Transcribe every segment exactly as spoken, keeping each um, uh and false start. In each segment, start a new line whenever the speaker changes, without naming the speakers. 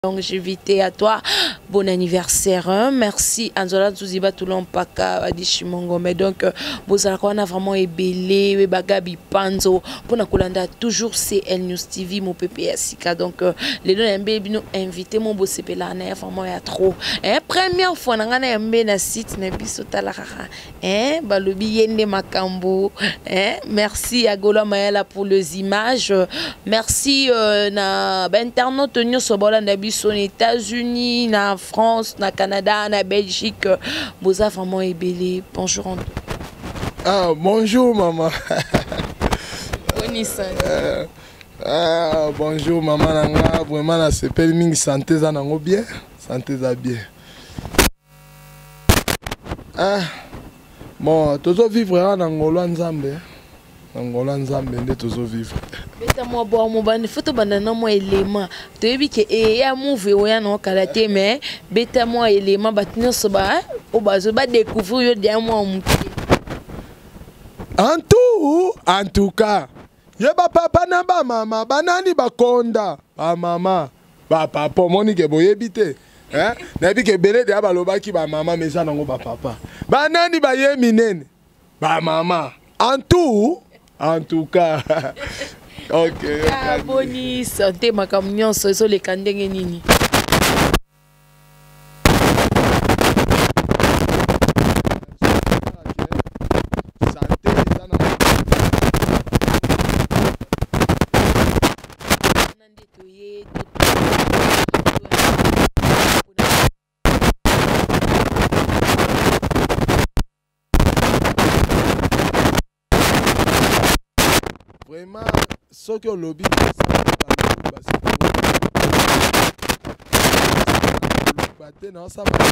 Donc, j'invite à toi, bon anniversaire. Hein? Merci. Anzola Zuziba Toulon Paka Adishimongo. Mais donc, vous avez vraiment ébélé, Bagabi Panzo. Pour nous, toujours C L News T V, mon P P S K. Donc, les deux M B nous invité mon beau C P là, vraiment, il y a trop. Hein? Première fois, on a un M B na site, na biso talara. Hein? Balobi Yende Makambo. Hein? Merci à Gola Maela pour les images. Merci euh, na internaute Nyo Sobola Nabi. Aux États-Unis, na France, na Canada, na Belgique, vous avez vraiment ébélé. Bonjour.
Ah, bonjour maman.
euh,
ah, bonjour maman nanga, vraiment na sepel mingi santé za nango bien, santé za bien. Ah, bon, tozo vivre na ngolo nzambe. Ngolo nzambe nde tozo vivre.
Beta moi boire mon ban photo banana moi élément to yebi ke e ya move oya no kalaté mais beta moi élément batino so ba o bazo ba découvrir yo dia moi muté
en tout en tout cas yeba papa na ba mama banani bakonda ba mama ba papa moni ke boyebi te hein na bi ke belé dia balobaki ba mama mais ça nango ba papa banani ba ye minene ba mama en tout en tout cas. Ok.
Ah, boni santé makamnyon so so le kandenge nini.
Vraiment, ce que le lobby non, ça va.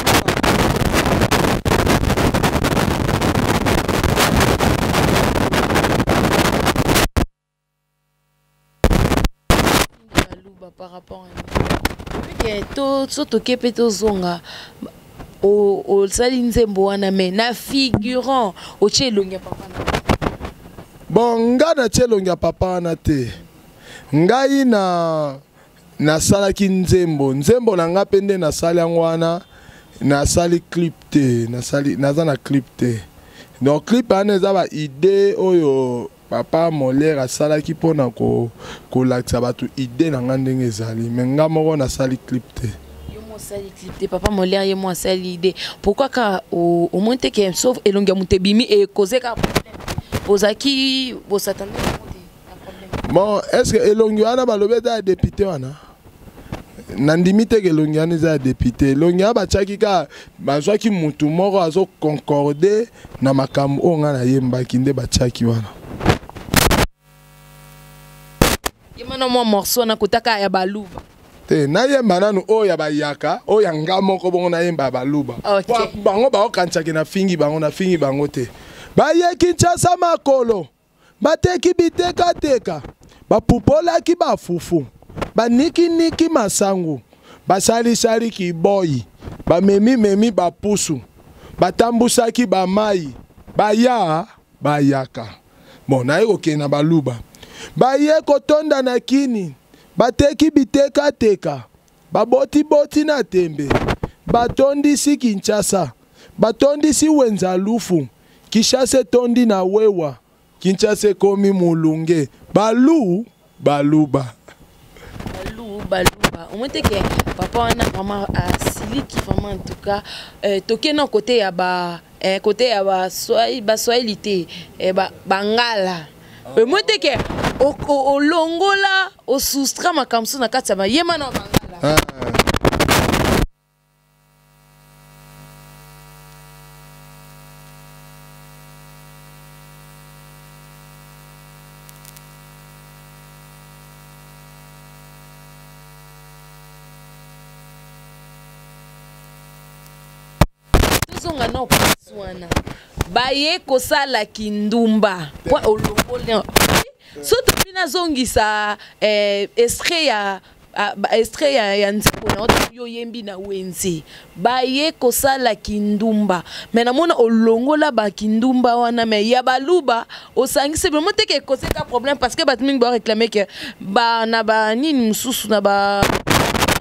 Par rapport à tout ce qui peut être zonga au au salinzembo wana mais na figurant au chelonga papa.
Bon, nga na chelonga papa na te. Ngai na na sala ki nzembo nzembo na nga pende na sala ngwana na sali clip te na sali naza na clip te. Donc clip ane za ba idée oyo papa Molaire asala ki pona ko ko lakisa batu idée na nga ndenge ezali mais nga moko na sali clip te.
Yo mo sali clip te papa Molaire yo mo sali idée. Pourquoi ka au au moins te que sauf elonga mutebimi et causer ka Ozaki, vous s'attendez à
bon, est-ce que Elongi wana balobe da député wana? Nandimite que Elongi wana za député. Elongi aba chaki ka bazwa ki mutu moko azo concorder na makambo onga na yemba kinde ba chaki wana.
Yemana mo morceau na kutaka ya baluba.
Te na yemba nanu o ya bayaka, o ya ngamoko bongo na yemba baluba.
Okay.
Bango ba okanchaki na fingi bango na fingi bango te. Baye Kinshasa makolo bateki biteka teka bapupola ki bafufu baniki niki masangu basali sali ki boy bamemi memi bapusu batambusa ki bamai baya bayaka bon na yeko kena baluba baye kotonda na kini bateki biteka teka baboti boti na tembe batondisi Kinshasa batondisi wenza lufu Kishase tondi na wewa, Kinshasa komi mulunge, balu, baluba.
Balu, baluba. On monte que papa on a vraiment asili qui vraiment en tout cas, euh, toqué non côté ya ba, euh, côté ya ba soy, ba soyalité, eh ba bangala. On monte que au au longo là, au soustra makamsu na kati ya ba yema na bangala.
Ah.
No paswana baye kosala kindumba kwa olongole so to bina zongisa eh extrait ya extrait ya nzimbo na yo yembi na wenzi baye kosala kindumba mais namona olongola ba kindumba wana mais ya baluba osangise vraiment te ke cause ka problème parce que batmingi ba réclamer que ba na ba nini mususu na ba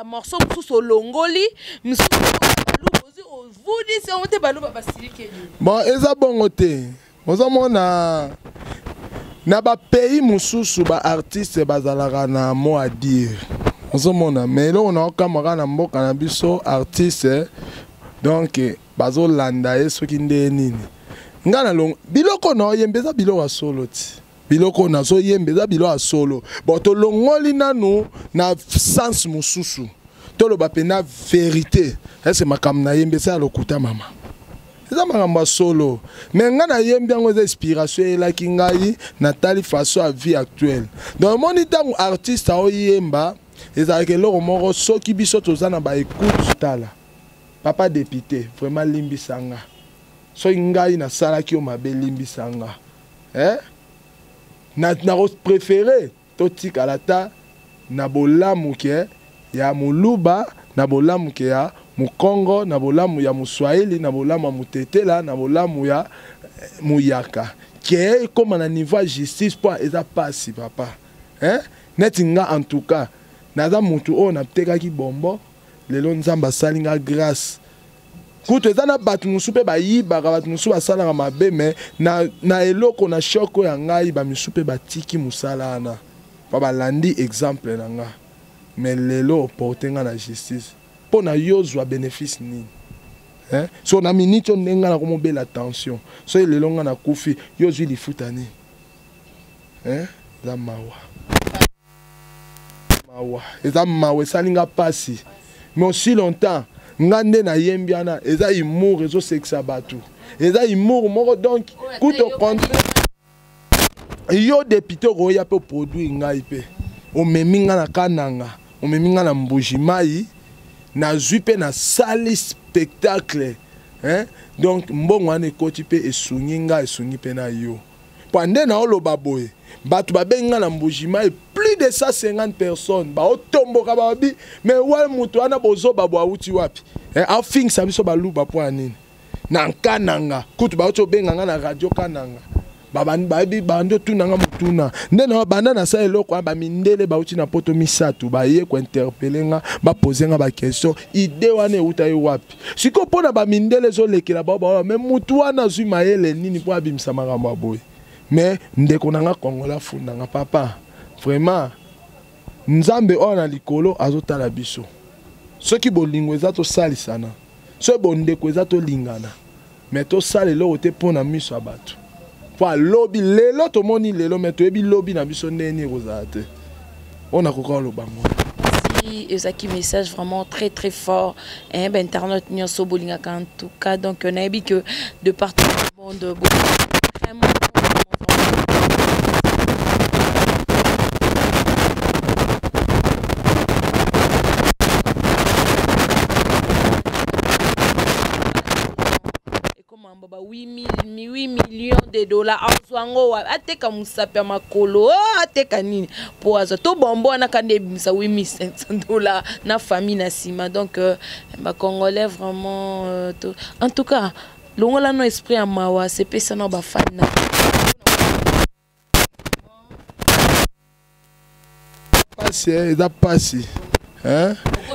morceau mususu longoli mususu vous dites on te balu ba basilike
bon eza bongo te ozomona na ba pays mususu ba artiste bazalaka na mot à dire ozomona mais là on a kamara na mboka na biso artiste donc bazo landa ye soki nde nini ngana long biloko na yembeza biloko solo ti biloko na so yembeza biloko solo boto longoli nanu na sens mususu tolo ba pena vérité est-ce makam na yembeza lokuta mama eza makamba solo mais ngana yembi yango eza inspiration elaki ngai na tali façon à vie actuelle donc moni tango artiste o yemba ezalaki eloko moko soki biso toza na ba écoute tala papa député vraiment limbisanga so ngai na salaki o mabe limbisanga eh na na préféré to tikala ta na bolamu ke ya muluba na bolamu ke ya mukongo na bolamu ya muswahili na bolamu ya mutetela na bolamu ya muyaka ke comme na niveau justice pour eza pasi papa hein netinga en tout cas naza mutu o na tekaki bombo lelo nzamba salinga grâce kuto eza na batu musu pe bayibaka batu musu basalaka mabe me na, na eloko na shoko ya ngai bamisu pe batiki musala ana pa balandi exemple na nga mais lelo porte nga na justice po na yozwa bénéfice nini hein so na minute ndenge na komobela attention so lelo nga na kufi yozwi lifuta ni hein za mawa mawa eza mawa salinga pasi mais aussi longtemps ngande na yembiana eza humour ezo sexa batu eza humour moko donc kuto compte yo député roya pe produit ngai pe o meminga na kananga o meminga na mbujimai na zupe na sali spectacle hein donc mbongo ane koti pe esunginga esungi pe na yo pande na oloba boye batu babenga na mbujimai plus de cent cinquante personnes ba otomboka babi mais wal mutu ana bozo babwa uti wapi eh a fing sabiso baluba po anini na kananga kutu ba oto benga na radio kananga babani babi bando tunanga mutuna ndena banda na sa eloko ba mindele ba uti na poto misatu ba ye ko interpeller ba poser nga ba question ide wane uta yo wapi siko pona ba mindele zo lekela ba ba mais mutu wana zui mayele nini po abimisa makambo boy mais ndeko nanga kongola fundanga papa vraiment nzambe ona likolo azotala biso soki bolingo eza to salisana so bondeko eza to lingana mais to salelo ote pona miso abatu po lobi lelo to moni lelo mais to ebi lobi na biso neni rozate ona kokolo lo bango
ezaki message vraiment très très fort hein ben internet nyoso bolinga en tout cas donc on a dit que de partout du monde vraiment huit millions de dollars azwango ateka musapya makolo ateka nini po azo to bombo na kande bimisa huit mille cinq cents dollars na famille na sima donc euh, ba congolais vraiment euh, to... en tout cas longola no esprit à mawa c'est pesa no ba fan na
passé eza passé hein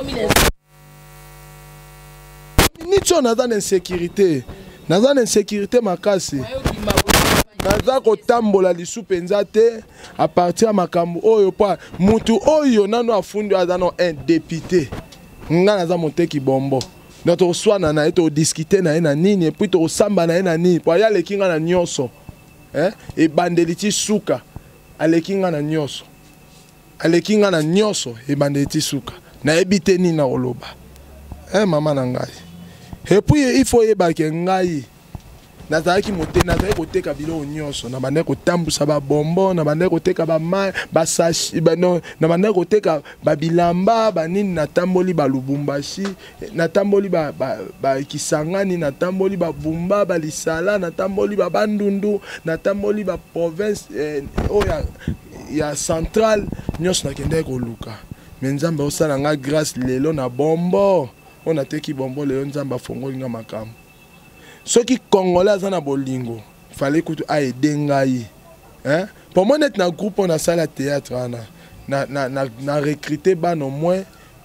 ni chona dans insécurité naza na insécurité makasi naza kotambola lisu penza te à partir ya makambo oyo pa mutu oyo nano afundi aza no un député nga naza moteki bombo donc toswana na ye todiscute na ye na nini epuis tosamba na ye na nini po aya aleki nga na nyonso ebandeli ti suka aleki nga na nyonso aleki nga na nyonso ebandeli ti suka nayebi te nini na koloba mama na ngai et puis il faut yebake ngai nazalaki mote nazalaki koteka biloko nyonso na bande kotambusa ba bombo na bande koteka ba mai ba sashi bano na bande koteka ba bilamba banini na tamboli ba Lubumbashi na tamboli ba ba, ba Kisangani na tamboli ba Bumba ba Lisala na tamboli ba Bandundu na tamboli ba province eh, oya ya central nyonso na kende ko luka mais nzambe osala nga grâce lelo na bombo on a teki bombo leo nzamba fongoli nga makambo soki congolais aza na bolingo fallait kutu aider ngai hein pour moi net na groupe on a sala théâtre na na na, na recruter ban au moins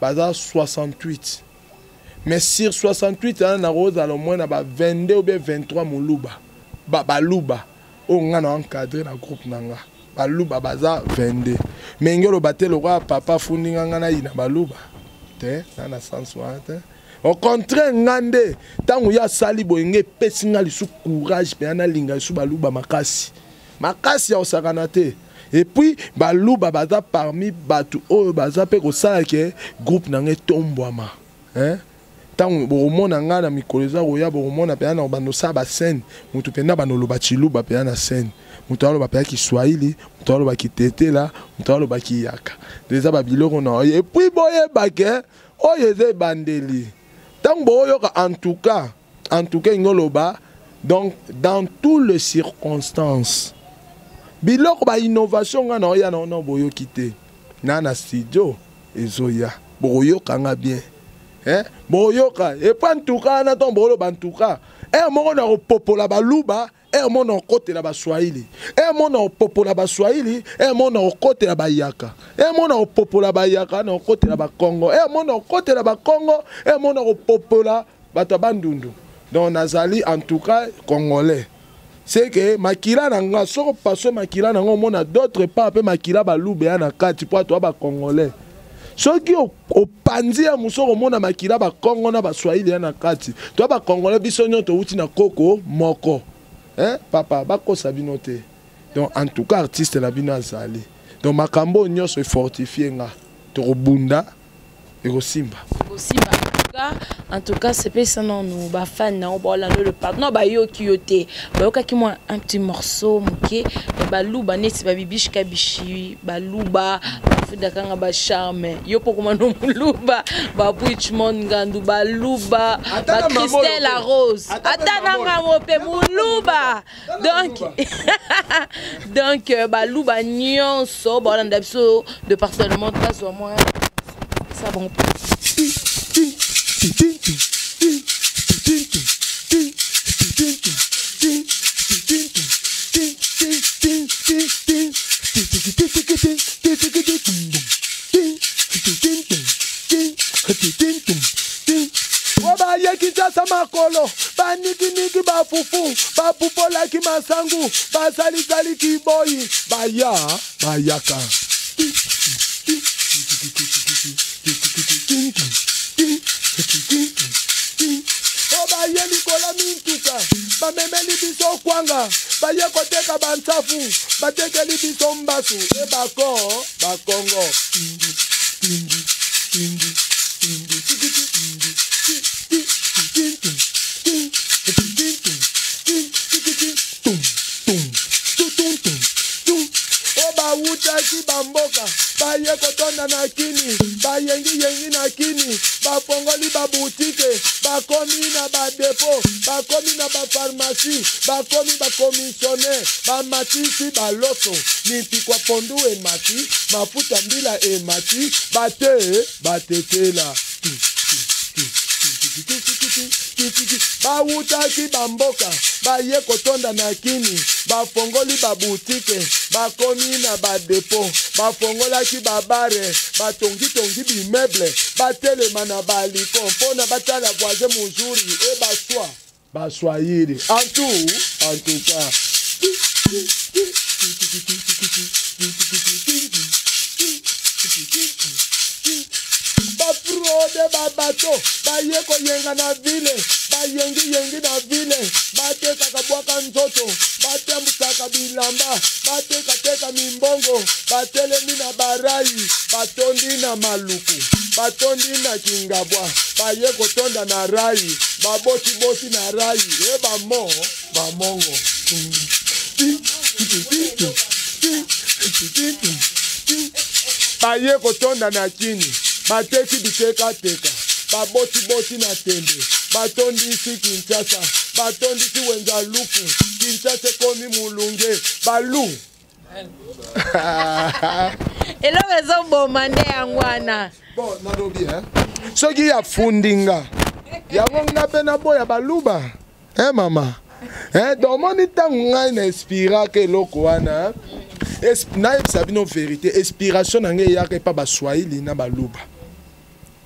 baza soixante-huit. Mais sur soixante-huit, on a au moins vingt-deux ou vingt-trois muluba. Ba baluba. On a encadré dans le groupe nanga. Baluba baza vingt-deux. Mais ngelo baté le roi papa fundi ngana ina baluba. Te na sens wa te. Au contraire ngande tangu ya sali boyenge pesinga lisu courage pe ana linga lisu baluba makasi. Makasi ya osakana te. Et puis baluba baza parmi batu o baza pe ko sala ke groupe nanga tombwama. Hein? Tant boromona nga na mikoleza roya boromona pe na bando sa ba scène mutu penda bano loba chiluba pe na scène mutu alo ba pe ki Swahili mutu alo ba ki tete la mutu alo ba ki yaka déjà ba biloko na et puis boye ba ke oyeze bandeli tant boyo ka en tout cas en tout cas ngoloba donc dans toutes les circonstances biloko ba innovation nga na ya na no boyo kité na na studio ezoya boyo kanga bien. Eh? Boyoka, et pas en tout cas, on a ton bolo en tout cas. Et mon on a popola baluba, et mon on côté la baswahili. Et mon on popola baswahili, et mon on côté la bayaka. Et mon on popola bayaka, on côté la Congo. Et mon on côté la Congo, et mon on popola batabandundu. Donc Nazali en tout cas congolais. C'est que makila nanga soko paso makila nanga on a d'autres pas peu makila baluba na kati pour toi ba congolais. Ceux qui ont panzi à musoro mona makila ba Congo na ba Swahili na kati. Toi ba Congolais biso nyoto uti na koko moko. Hein papa ba ko sabinote. Donc en tout cas artiste la bina zali. Donc makambo nyoso e fortifier nga. To bunda e ko simba.
Ko simba. En tout cas, c'est pas ça non nous ba fan na on la le pardon ba yo kiyote. Ba yo kaki moi un petit morceau moké ba luba neti ba bibish kabishi ba luba dakanga ba charme yo pokoma no luba ba Richmond gandu ba luba ba Christelle la rose atana ngamo pe muluba donc donc ba luba nyonso ba landa biso de parcellement place au moins ça bon
Oba yeki jasa makolo, ba niki niki ba fufu, ba pupola ki masangu, ba sali sali ki boyi, ba ya, ba yaka. Oba yeli kola mintuka, ba memeli biso kwanga, ba ye koteka bansafu, ba tekeli biso mbasu, e ba ko, ba Congo. Oba utaki bamboka, ba ye kotonda na kini, ba yengi yengi na kini, ba fongoli ba boutique, ba komi na ba dépôt, ba komi na ba pharmacie, ba komi ba commissionnaire, ba matisi ba loso, niti kwa pondu e mati, mafuta mbila e mati, ba te, ba tetela. Ba utaki bamboka, ba ye kotonda na kini, ba fongoli ba boutique, ba komi na ba dépôt, ba fongola ki ba bare, ba tongi tongi bi meuble, ba telema na ba liko, pona batala voisin muzuri, e ba swa, ba swahili. En tout, en tout cas. Ba fraude ba bato, ba ye ko yenga na ville, ba yengi yengi na ville, ba teka kabwaka nzoto, ba tembusaka bilamba, ba teka teka mimbongo, ba telemi na barai, ba tondi na maluku, ba tondi na kingabwa, ba ye ko tonda na rai, ba boti boti na rai, e ba mo, ba mongo. Ba ye ko tonda na kini. Bateki biteka teka, baboti boti na tembe, batondi si Kinshasa, batondi si wenza lufu, Kinshasa komi mulunge, balu.
Et là, ils ont bon mandé à Ngwana.
Bon, nadobi, hein? Ce qui y a fundinga, y a un pena boya baluba, hein, maman? Hein, donc, mon état n'a inspiré que l'okwana, na sabino vérité, inspiration n'a pas ba Swahili na baluba.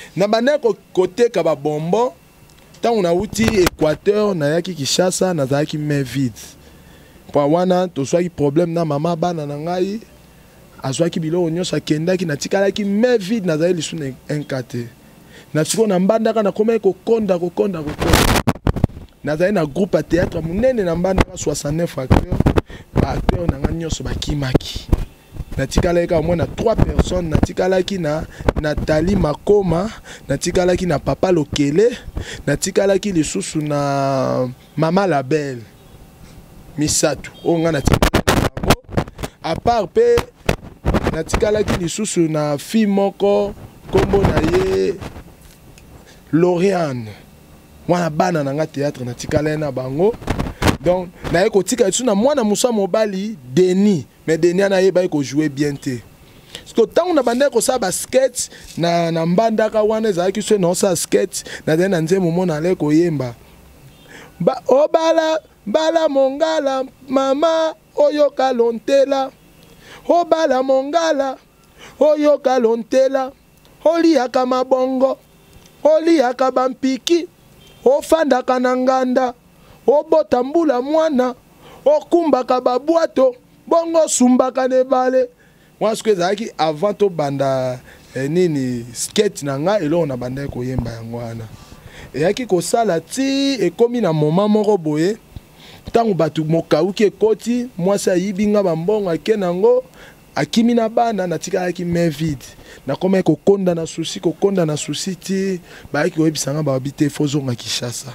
na banda koteka ba bonbon tant na uti Équateur na yaki Kinshasa na zaki main vide pa wana to soit problème na mama bana na ngai azwaki bilo nyonso akendaki na tikalaki main vide na zali lisu na enkate na siko na mbandaka na komai kokonda kokonda kokonda na zali na groupe à théâtre munene na mbandaka soixante-neuf acteurs ba acteurs na ngai nyonso bakimaki na tikalaki au moins na trois personnes na tikalaki na Nathalie Makoma na tikalaki na Papa Lokele na tikalaki lisusu na Mama Label Misatu onga na tikalaki à part pe na tikalaki lisusu na fille moko kombo na ye Lauriane wana bana na nga théâtre na tikalaki na bango donc na ye kotika lisusu na mwana musa mobali Denis mais Denis na ye ba ko jouer bien te parce que tant on a bandé ko sa basket na na mbandaka wana ezaki so na sa skate na na nzemo mona le ko yemba ba obala bala mongala mama oyo kalontela obala mongala oyo kalontela oliaka mabongo oliaka bampiki ofandaka na nganda obotambula mwana okumbaka babwato bongo sumbaka nebale moi ce que ezalaki avant to banda eh, nini skate na nga elo na banda koyemba yango wana eyaki kosala ti ekomi na moment moko boye ntango bato mokauki ekoti mwasi ayibi nga bambongo ake nango akimi na bana natikalaki main vide nakomaki kokonda na susi kokonda na susi ti bayaki koyebisanga babi te fozonga Kinshasa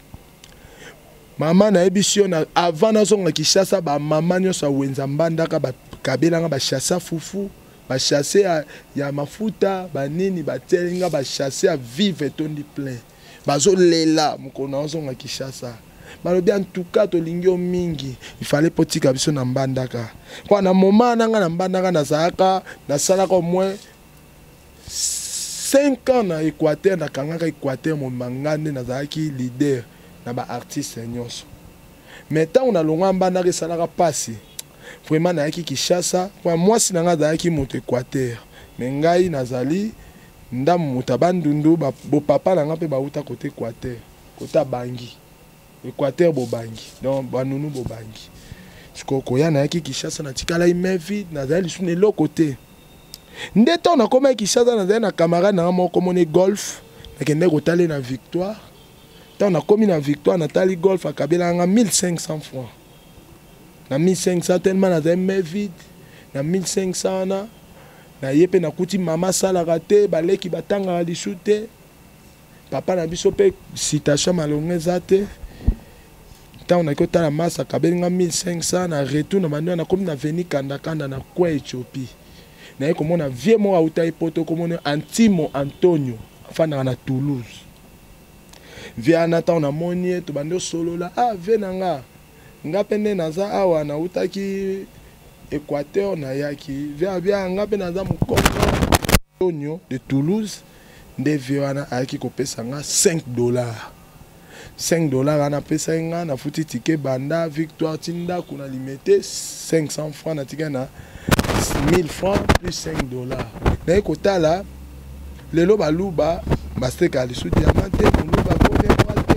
mama na ebisio na avant nazonga Kinshasa ba mama nyonso awenza mbandaka bakabelanga bashasa fufu bashase ya, ya mafuta banini batelinga bashase ya vive etondi plein bazolela mokona ozonga Kinshasa balobi en tout cas tolingi o mingi il fallait potika biso na mbandaka kwa na moment nanga na mbandaka nazalaka nasalaka au moins cinq ans na Équateur nakangaka Équateur momanga nde nazalaki leader na ba artiste nyonso mais tant on a longa mbandaka esalaka pasi vraiment nayaki Kinshasa kwa mwasi nanga azalaki moto Équateur mais ngai nazali ndamu moto bandundu bo papa nanga mpe bauta côté Équateur kota bangi Équateur bobangi donc banunu bobangi siko koya nayaki Kinshasa na tikala main vide nazali lisu na eloko te nde to na koma Kinshasa nazali na camarade nanga moko mone golf nakende kotala na Victoire tant na komi na Victoire natali golf akabelanga mille cinq cents francs na mille cinq cents tellement nazali main vide na mille cinq cents na na yepe nakuti mama salaka te baleki batangaka lisu te papa na biso mpe citation malonga eza te tant on a kotala masa kabelinga mille cinq cents na retour na bando na komi na veni kanda kanda na kwa Éthiopie na ye komona vie mo auta ipoto komona Antimo Antonio afana na Toulouse via na tant na monie to bando solola ah venanga nga pende naza awa na utaki Équateur na yaki via via nga pe naza mukongo Antonio de Toulouse nde viana ayaki kopesa nga cinq dollars cinq dollars ana pesa nga na futi ticket banda Victoire tinda kuna limité cinq cents francs na ticket na mille francs plus cinq dollars na ekotala lelo baluba basteka lisu diamante luba kone kwate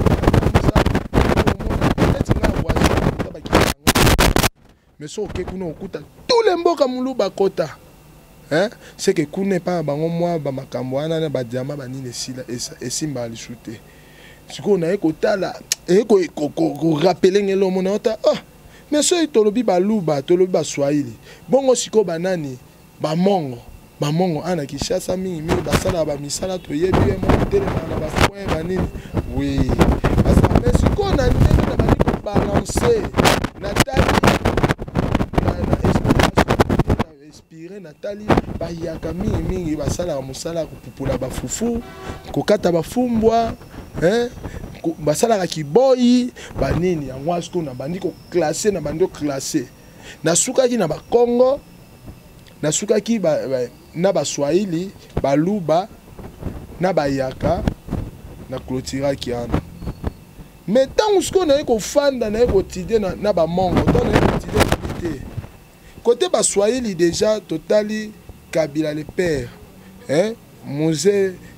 mais so ke kuna okuta tous les mboka muluba kota hein c'est que kuna pa bango mwa ba makambo wana na ba diamant banini esila esimba lisu te siko na ekotala eko ko rappeler ngelo mona ota ah mais so itolobi baluba tolobi ba Swahili bongo siko banani ba mongo ba mongo ana Kinshasa mingi mingi basala ba misala to yebi mo tele na ba point banini oui parce que mais siko na ndenge na bali ko balancer Nathalie na inspiré Nathalie ba yaka mingi mingi basala musala ko pupula ba fufu ko kata ba fumbwa hein basala ki boy banini yango asko na bandi ko classer na bandi ko classer na sukaki na ba Congo na sukaki ba, ba na ba Swahili baluba na ba yaka na clôtura ki ana mais tant usko na ko fanda na ko tide na, na ba mongo to na ko tide côté ba Swahili déjà totali Kabila le père hein Mose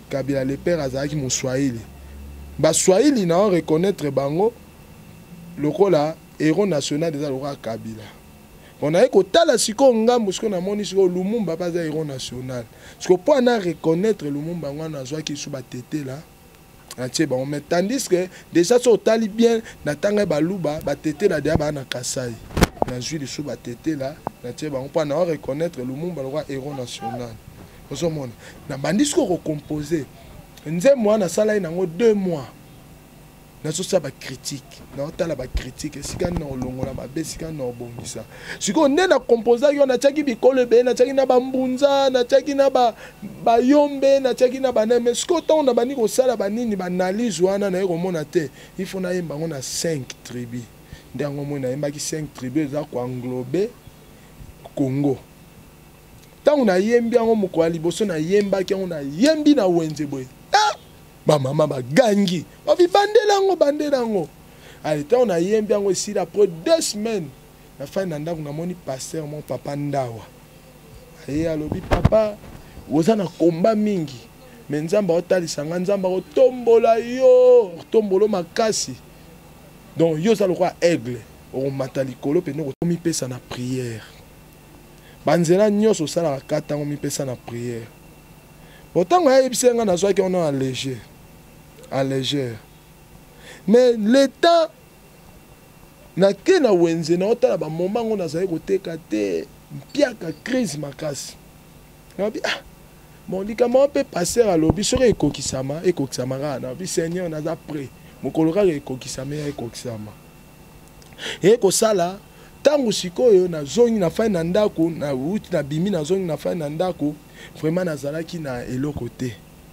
Kabila le père azaki mon Swahili. Ba Swahili na reconnaître bango lokola héros national des alora Kabila. On a ekotala siko ngambo siko na moni siko Lumumba pas héros national. Siko po na reconnaître Lumumba ngwana zwaki su ba tete là. Mais tandis que déjà sur tali bien na tanga baluba ba tete la dia ba na Kasai. Na jui sou ba tete là, na tie ba on pas na reconnaître Lumumba le roi héros national. Ozo mona. Na bandis ko recomposer. Nze moi na sala ina ngo deux mois. Na so sa ba critique. Na otala ba critique sika na olongola ba besika na obongisa. Siko nde na composer yo na tiaki bikolo be na tiaki na ba mbunza na tiaki na ba ba yombe na tiaki na ba neme siko ta on a bani ko sala ba nini ba analyse wana na ko mona te. Il faut na yemba ngo na cinq tribus. Ndango mona yemba ki cinq tribus za ko englober Congo. Tant on a yembi ngo mukwa liboso na yemba ki on a yembi na wenze boy. Ba mama ba gangi ba vi bandela ngo bandela ngo allez tant on a yembi ngo ici après deux semaines na fin na ndako na moni pasteur mon papa ndawa aye alobi papa oza na komba mingi mais nzamba otalisa nga nzamba ko tombola yo tombolo makasi donc yo za le roi aigle o matali kolo pe no mi pesa na prière banzela nyoso sala kata ngo mi pesa na prière autant nga yebisa nga na zwa ki on a léger à légère. Mais l'état na ke na wenze na otala ba moment ngo na zaye koteka te mpiaka crise makasi. Na bi ah bon likama peut passer à lobi sore ekokisama ekokisama ra na bi seigneur na za prêt mokolo ka ekokisama ekokisama. Et ko sala tangu sikoyo na zongi na fa na ndako na uti na bimi na zongi na fa na ndako vraiment na zalaki na eloko te.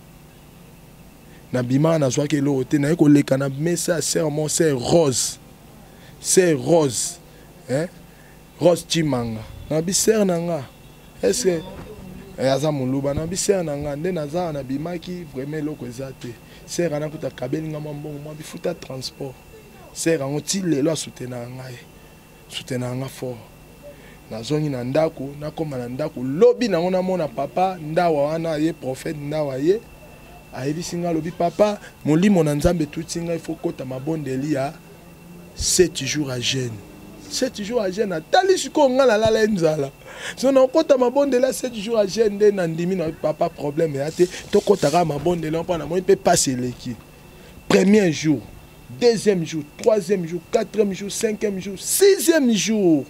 Na bima na zwa ke lo te na ko leka na mesa serment c'est rose c'est rose hein rose chimanga na bi ser nanga est-ce que aza muluba na bi ser nanga nde na za na bima ki vraiment loko ezate ser na kuta kabeli nga mambongo ma bi futa transport ser ngo ti lelo asutena ngai sutena nga fort na zongi na ndako na koma na ndako lobi na ngona mona papa ndawa wana ye prophète ndawa ye ayebi singa lobi papa molimo na nzambe tutinga il faut kota mabondeli ya sept jours à jeûne sept jours à jeûne atali siko ngala la la nzala so na kota mabondeli ya sept jours à jeûne de na ndimi na papa problème ya te to kota ka mabondeli on pa na mo peut passer leki premier jour deuxième jour troisième jour quatrième jour cinquième jour sixième jour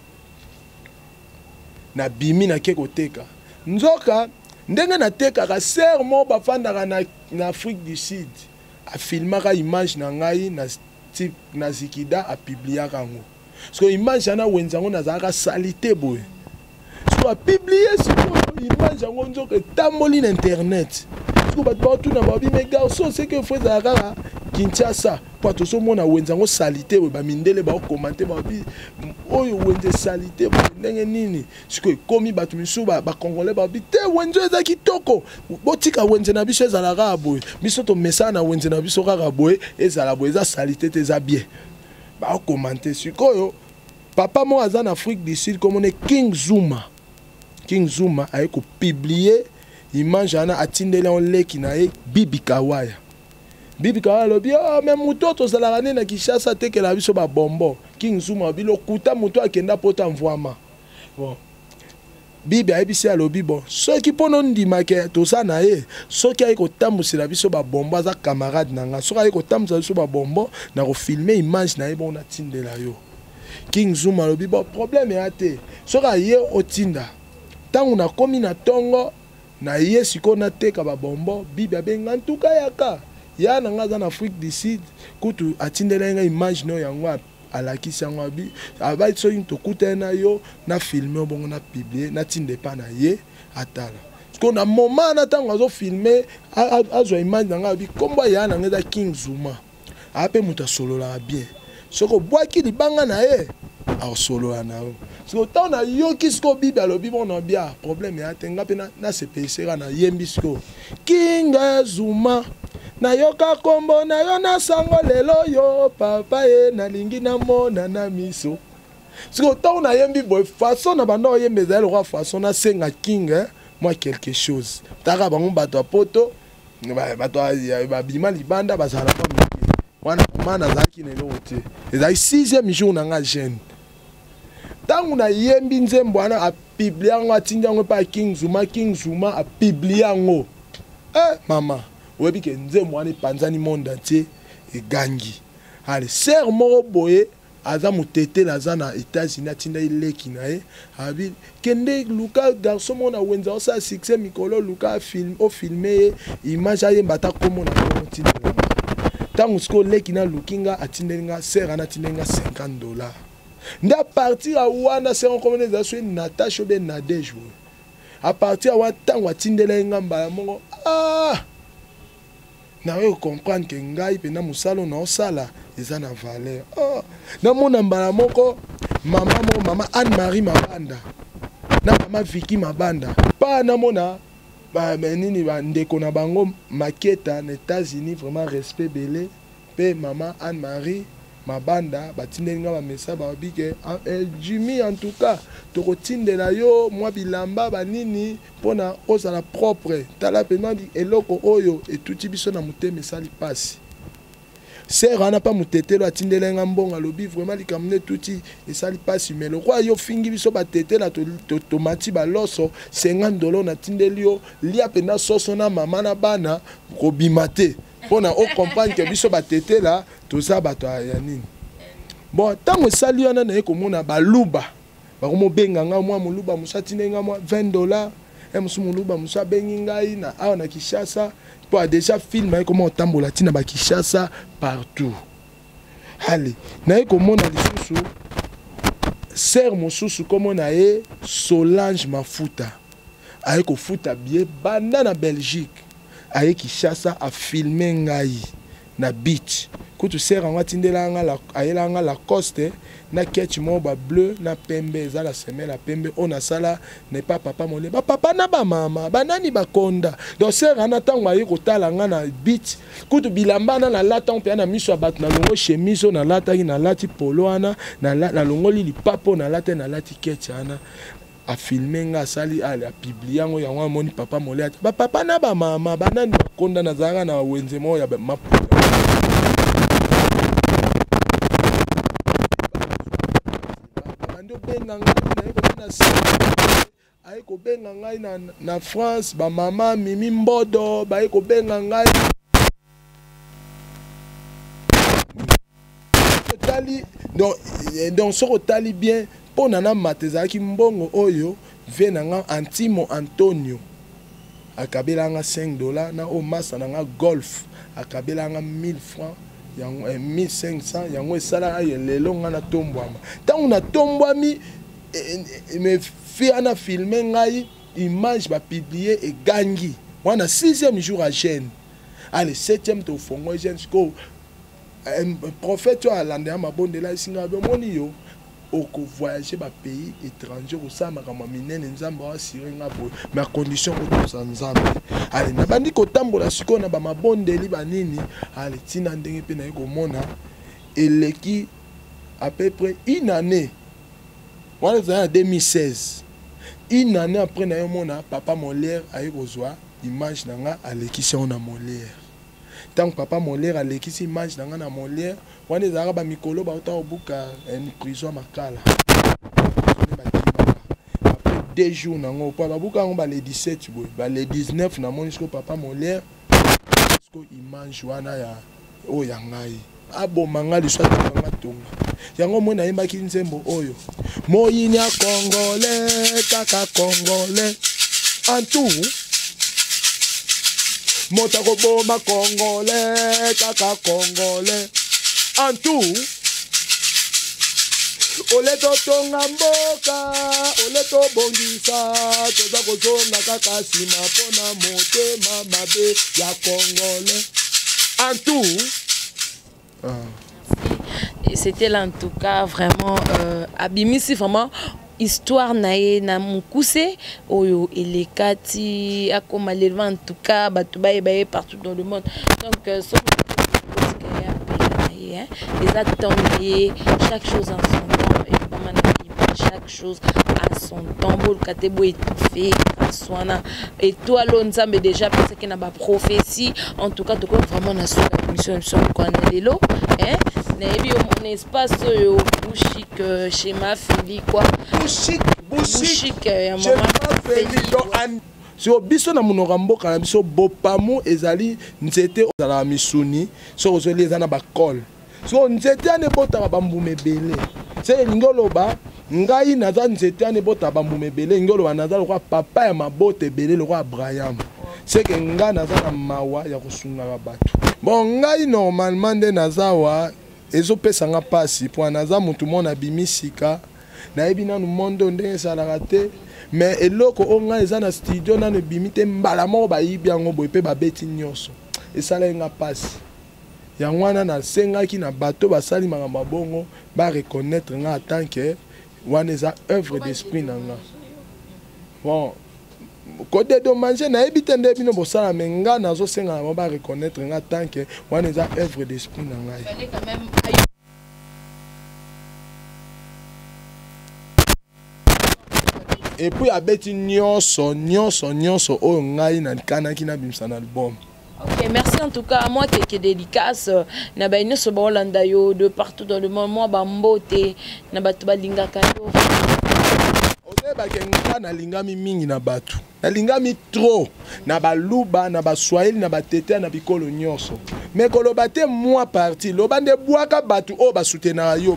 na bimi na ke koteka nzoka ndenge na teka ka serment ba fandaka na na Afrique du Sud a filmaka image na ngai na type na zikida a publier kango so image na wenzango na zaka salité boy so a publier siko image ngo nzoka tamboli na internet siko ba ba tuna ba bi me garçon c'est que faut zaka Kinshasa pour tout ce monde a wenzango salité ba mindele ba commenter ba bi oyo wenze salité ndenge nini siko komi batu misuba ba congolais ba bi te wenze za kitoko botika wenze na biso ezala ka boy biso to message na wenze na biso ka boy ezala boy za salité te za bien ba commenter siko yo papa mo aza na Afrique du Sud comme on est King Zuma King Zuma a ko publier image ana atindele on leki na e Bibi Kawaya Bibi Kawaya lobi oh même muto to zala rane na Kinshasa te ke la biso ba bombo King Zuma bilo kuta muto akenda pota mvoama bon Bibi aibisi alobi bon soki pono ndima ke to sa na ye soki ay ko tambusila biso ba bombo za camarade nanga soki ay ko tambusila biso ba bombo na ko filmer image na ye bon na tindela yo King Zuma lobi bon problème ya te soki aye otinda tangu na komi na tongo na ye siko na teka ba bombo Bibi abenga ntuka yaka ya na nga za na Afrique du Sud kutu atindela nga image no yango alakisa ngo abi abai so into kutena yo na filmer bongo na publier na tinde pa na ye atala parce na moment na tango azo filmer azo image nga abi kombo ya na nga King Zuma ape muta solo la bien soko boaki libanga na ye a solo na yo so tant na yo kisko Bibi alobi bon na bien problème ya tenga pe na na se pesera na yembisko King Zuma na yoka kombo na yo na sango lelo yo papa ye na lingi na mona na miso siko ta na yembi boy façon na bando yembeza le roi façon na senga King hein moi quelque chose taka bango bato poto bato babima libanda bazala pa mike wana mana azalaki na eloko te ezalaki sixième jour na nga jeune ntango nayembi nzembo wana apiblie yango atindi yango mpe King Zuma King Zuma apiblie yango eh mama oyebi ke nzembo wana epanzani monde entier egangi ale ser moko boye aza motete aza na États-Unis atinda ileki na ye abi kende luka garçon mona wenza osa succès mikolo luka film o filmer image ayemba ta komo na kontinent tango sko leki na lukinga atindenga ser ana atindenga cinquante dollars nda partir a wana ser on komone za so Natasha be Nadej a partir a wana tango atindela ngamba ya mongo ah na yo comprendre que ngai pe na musalo na osala eza na valeur oh na mona mbala moko mama mo mama Anne-Marie Mabanda na mama Vicky Mabanda pa na mona ba menini ba ndeko na bango maketa na États-Unis vraiment respect belé pe mama Anne-Marie Mabanda batindelinga ba message ba bike Jimmy en tout cas tokotindela yo mwa bilamba banini pona ozala propre tala pema di eloko oyo etuti biso na muteme sali pasi ser ana pa mutetelo atindelenga mbonga lobi vraiment likamne tuti esali pasi mais le roi yo fingi biso batetela to tomati baloso cinquante dollars na tindelio lia pena soso na mama na bana ko bimate pona o comprendre que biso batetela to za bato ya nini bon tango sali wana na ekomona baluba bakomo benga nga mwa muluba musatinenga mwa vingt dollars et musu muluba musa bengi ngai na awa na Kishasa po a déjà film ay comment tambola tina ba Kishasa partout allez na ekomona lisusu ser mosusu komo na e Solange Mafuta ay ko futa bien banda na Belgique ay Kishasa a filmer ngai na beach kutu ser anga tindela nga la ayela nga la coste na ketch mo ba bleu na pembe za la semelle la pembe on a sala ne pas papa molé ba papa na ba mama banani ba konda donc ser ana tango ayi ko tala nga na beach kutu bilamba na la lata on pe na miso bat na longo chemise na lata na lati polo ana na na longo li papo na lata na lati ketch ana a filmer nga sali ale a publier ngo yango moni papa molé ba papa na ba mama banani ba konda na zanga na wenze mo ya ba mapu benga ngai ko benga ngai na na France ba mama Mimi Mbodo ba ko benga ngai tali donc donc so tali bien pona na matezaki mbongo oyo vena nga Antimo Antonio akabela nga cinq dollars na o masa nga golf akabela nga mille francs yango mille cinq cents yango esala ay lelo nga na tombwama tango na tombwami me fi ana filmer ngai image ba publier et gangi wana sixième jour à Gênes allez septième to fongo Gênes ko prophète a landé ma bonde là singa be moni yo oko voyager ba pays étranger ko sama kama minene nzamba wa sirenga bo mais condition ko to nzamba allez na bandi ko tambola siko na ba mabondeli banini allez tina ndenge pe na ko mona eleki à peu près une année wana en deux mille seize une année après na mona papa Molaire ayi kozwa image na nga alekisi on na Molaire tant papa Molaire alekisi image na nga na Molaire wana ezaka ba mikolo ba uta obuka en prison makala après deux jours na ngo pa babuka ngo ba le dix-sept boy ba le dix-neuf na moni ko papa Molaire ko image wana ya o ya ngai abo manga liswa tanga tonga yango mona yembaki nzembo oyo moyini ya Congolais kaka Congolais en tout mota ko bomba Congolais kaka Congolais en tout ole to tonga mboka ole to bongisa toza kozonga kaka sima pona motema mabe ya Congolais en tout
ah. Et c'était là en tout cas vraiment euh, abimisi vraiment histoire nae na mukuse oyo elekati akoma leva en tout cas batu baye baye partout dans le monde donc euh, so hein les attentes chaque chose en son temps et chaque chose à son temps bol katebo étouffé place wana et toi l'onzambe déjà parce que na ba prophétie en tout cas tu quoi vraiment na sur la mission sur quoi na lelo hein na ebi mon espace yo bouchique chez ma fille quoi
bouchique bouchique
ya
maman fille donc so biso na monoko mboka na biso bopamu ezali nzete ozala misuni so ozoli ezana ba col so nzete ane bota ba mbume ebele se ngoloba ngai naza nzete ane bota ba mbume ebele ngoloba naza lokwa papa ya mabote ebele lokwa Abraham c'est que nga naza na mawa ya kosunga bato bon ngai normalement nde naza wa ezopesa nga pasi po naza mutu mona bimisika na ebi nanu mondo ndenge esalaka te mais eloko onga eza na studio nanu ebimi te mbala moko bayibi yango boye mpe babeti nyonso esalaki nga pasi yango wana nasengaki na bato basali makambo ya bongo bareconnaître nga en tant que wana eza œuvre d'esprit na nga bon côté dommage nayebi te nde bino bosala me nga nazosenga nango bareconnaître nga en tant que wana eza œuvre d'esprit na ngai. Et puis abeti nyonso nyonso nyonso oyo ngai na kanaki na bimisa na album.
Ok, merci en tout cas. Moi, qui est dédicace, na ba ino so ba Hollanda yo de partout dans le monde. Moi, ba mbote na batu ba linga kayo.
Ose ba kenga na linga mi mingi na batu. Na linga mi trop na ba luba na ba swahili na ba tete na bikolo nyonso. Mais koloba te moi parti, loba nde bwaka batu o ba soutenir yo.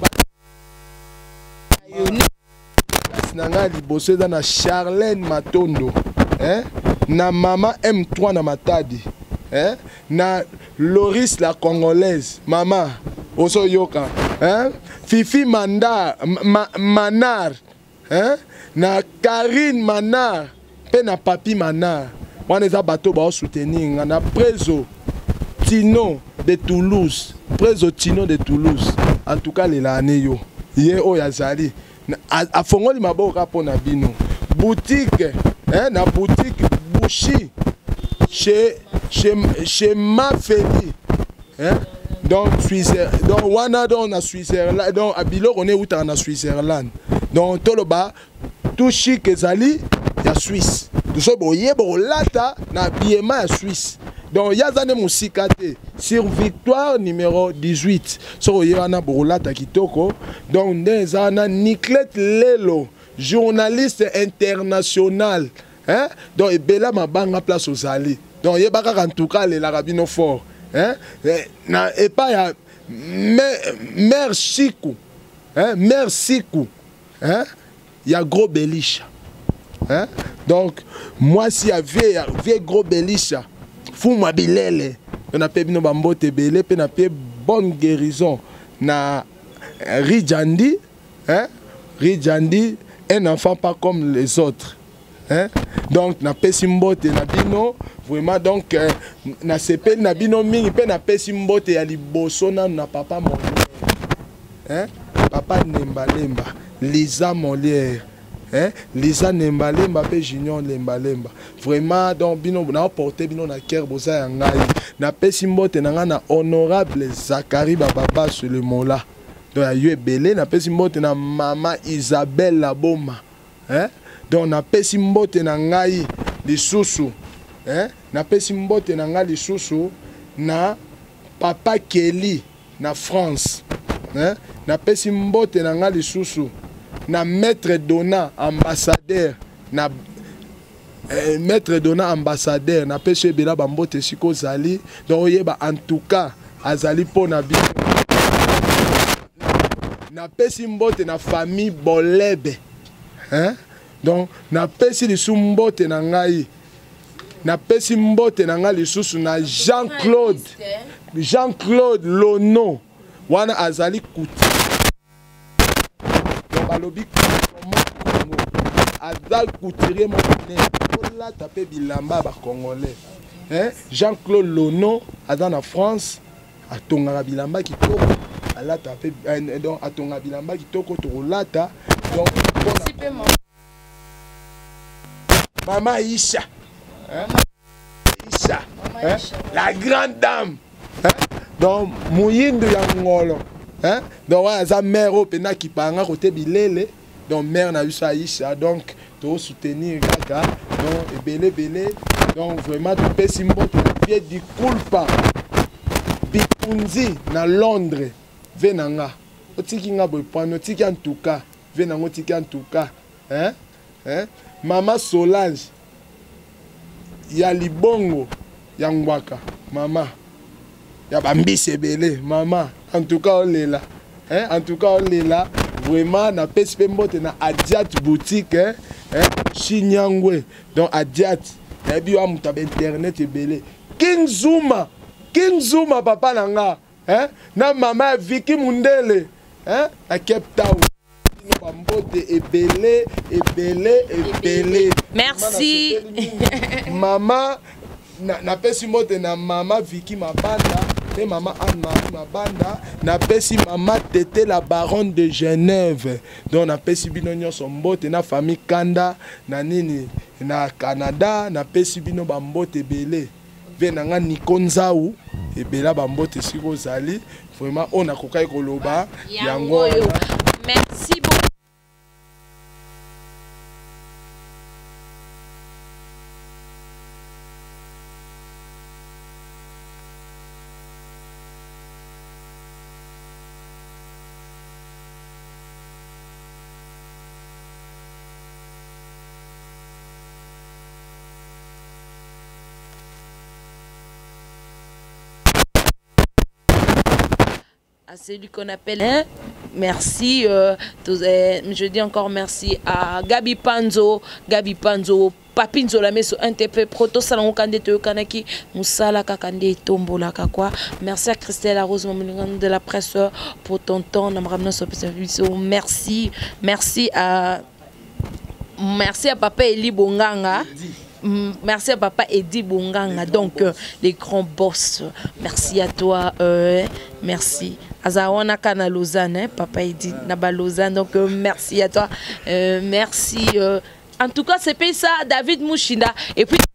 Nanga liboso eza na Charlène Matondo, hein? Na Mama M trois na Matadi, hein? Na Loris la Congolaise, Mama Oso Yoka, hein? Fifi Mandar, Ma, Manar, hein? Na Karine Manar, pe na Papi Manar. Wana eza bato ba soutenir na Prezo Tino de Toulouse, Prezo Tino de Toulouse. En tout cas les l'année yo. Ye o yazali. A fongoli maboka pona bino boutique hein na boutique Bouchi chez chez chez ma feli hein donc Suisse donc wana don na Switzerland donc abilo on est où en Switzerland donc toloba tout chic ezali ya Suisse tout so boye bo lata na biema ya Suisse donc yazane musika te sur Victoire numéro dix-huit so yana borolata kitoko donc ndezana Niclette Lelo journaliste international hein donc ebela mabanga place ozali donc yebaka en tout cas le larabino fort hein na et pas ya mère Chikou hein mère Sikou hein ya gros belisha hein donc moi si ya vie vie gros belisha Fuma bilele on a payé nos bambote belé pe na payé bonne guérison na Rijandi hein Rijandi un enfant pas comme les autres hein donc na pesimbote na bino vraiment donc euh, na sepe na bino mingi pe na pesimbote ya liboso na na papa Molière hein papa Nembalemba Lisa Molière hein Lisa Nembalemba pe Junior Nembalemba vraiment donc bino na porter bino na cœur boza ya ngai na pesi mbote na nga na honorable Zakari Bababa sur le mola donc ya ebele na pesi mbote na mama Isabelle Laboma hein donc na pesi mbote na ngai lisusu hein na pesi mbote na ngai lisusu na papa Kelly na France hein na pesi mbote na ngai lisusu na maître Dona ambassadeur na eh, maître Dona ambassadeur na pesi bela bambote siko zali donc yeba en tout cas azali po na bi na pesi mbote na famille Bolebe hein donc na pesi lisu mbote na ngai na pesi mbote na ngai lisusu na Jean-Claude Jean-Claude Lono wana azali kuti balobi Congo azal couturier mon la taper bilamba ba congolais hein Jean-Claude Lono aza na France atonga bilamba kitoko ala taper donc atonga bilamba kitoko to lata donc Mama Isha hein Isha hein la grande dame hein donc Muyindu ya ngolo hein donc ouais ça mère au pena qui parle côté bilele donc mère na eu ça Isha donc to soutenir kaka donc ebele ebele donc vraiment to pesi mbote na pied du culpa bikunzi na Londres venanga otiki nga boy pano otiki en tout cas venanga otiki en tout cas hein hein mama Solange ya libongo ya ngwaka mama ya bambisi ebele mama en tout cas olela hein en tout cas olela vraiment na pesi pe mbote na Adiat boutique hein hein Chinyangwe donc Adiat na bi wa muta internet ebele King Zuma King Zuma papa nanga hein na mama Vicky Mundele hein à Cape Town mbote ebele ebele ebele
merci
mama na na pesi mbote na mama Vicky Mabanda et maman Anne-Marie Mabanda na pesi mama Tété la baronne de Genève donc na pesi bino nyonso mbote na famille Kanda na nini na Canada na pesi bino bambote ebele venanga Nikonzau ebela bambote siko zali vraiment on a kokai koloba yango
merci beaucoup. À celui qu'on appelle hein? Merci euh, tous, euh, je dis encore merci à Gabi Panzo Gabi Panzo Papinzo la meso un T P proto salon kande te kanaki musala kakande tombola kakwa. Merci à Christelle Rose de la presse pour ton temps na mramna so merci merci à merci à papa Eli Bonganga. Merci à papa Eddie Bonganga, donc euh, les grands boss. Merci à toi, euh, merci. Azawana Kana Lausanne, hein, papa Eddie Naba Lausanne, donc euh, merci à toi, euh, merci. Euh, en tout cas, c'est ça, David Mouchinda. Et puis,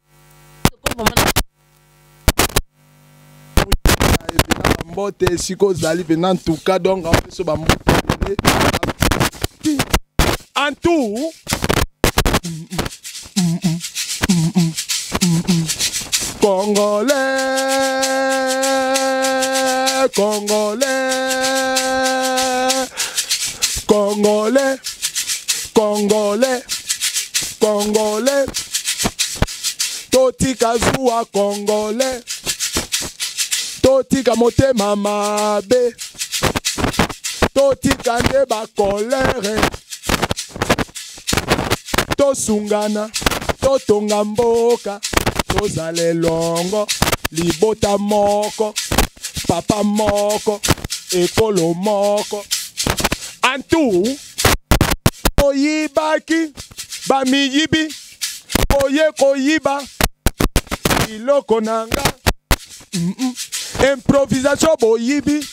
en tout cas, donc en tout. Congolais, Congolais, Congolais, Congolais, Congolais, Totika Zua Congolais, Totika motema mabe, Totika ndeba colère, Tosungana, Totonga mboka. Tozale longo, libota moko, papa moko, ekolo moko. Antu, oyibaki, bamiyibi, oye koyiba, iloko nanga, mm -mm. Improvisation boyibi,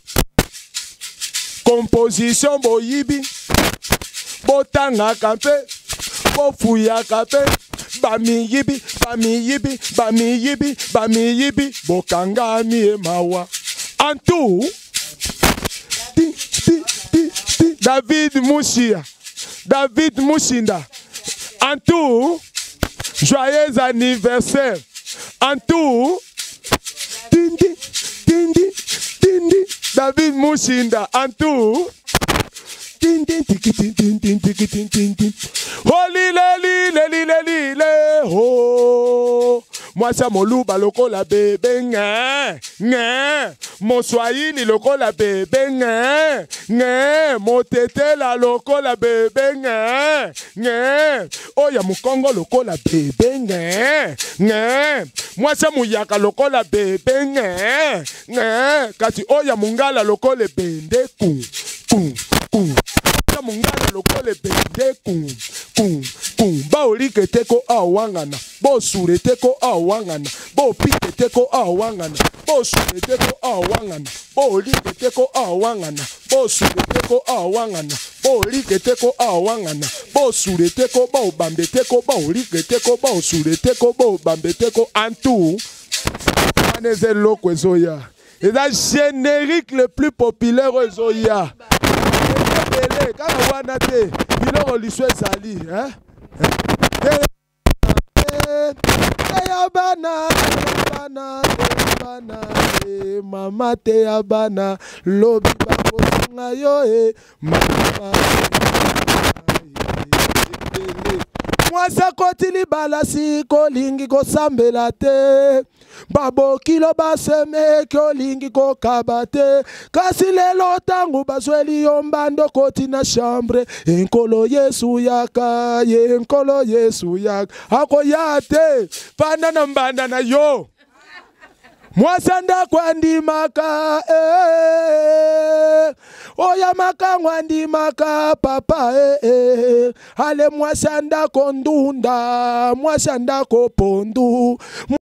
composition boyibi, botanga kampe, bofuya kampe. Bami yibi, bami yibi, bami yibi, bami yibi, bokangami e mawa. Antu, ti, ti, ti, ti, David Mouchia, David Mouchinda. Antu, joyeux anniversaire. Antu, tindi, tindi, tindi, David Mouchinda. Antu. Tin tin tiki tin tin tin tiki tin tin tin. Holy leli leli leli le ho. Moi ça mon loup baloko la bébé nga nga. Mon swahili loko la bébé nga nga. Mon tété la loko la bébé nga nga. Oh ya mon Congo loko la bébé nga nga. Moi ça mon yaka loko la bébé nga nga. Kati oh ya mungala loko le bende kum kum kum. Mungala lokole bende kum kum kum ba olike teko awangana bo sure teko awangana bo pike teko awangana bo sure teko awangana bo olike teko awangana bo sure teko awangana bo olike teko awangana bo sure teko bo bambe teko bo olike teko bo sure teko bo bambe teko antu aneze loko ezoya et la générique le plus populaire ezoya. Quand on a des biloko liswe zali, hein? Teyabana, teyabana, teyabana, eh, mama teyabana, lobi bakosinga yo, eh, mama mwasa kotili balasi kolingi kosambela te, babokilo baseme kolingi kokaba te, kasi lelo tangu basweli yombando koti na chambre, enkolo Yesu yaka, enkolo Yesu yaka, ako yate, panda na mbanda na yo. Mwasanda kwandi maka, eh, oya maka mwandi maka papa, eh, eh, ale mwasanda kondunda, mwasanda kopondu.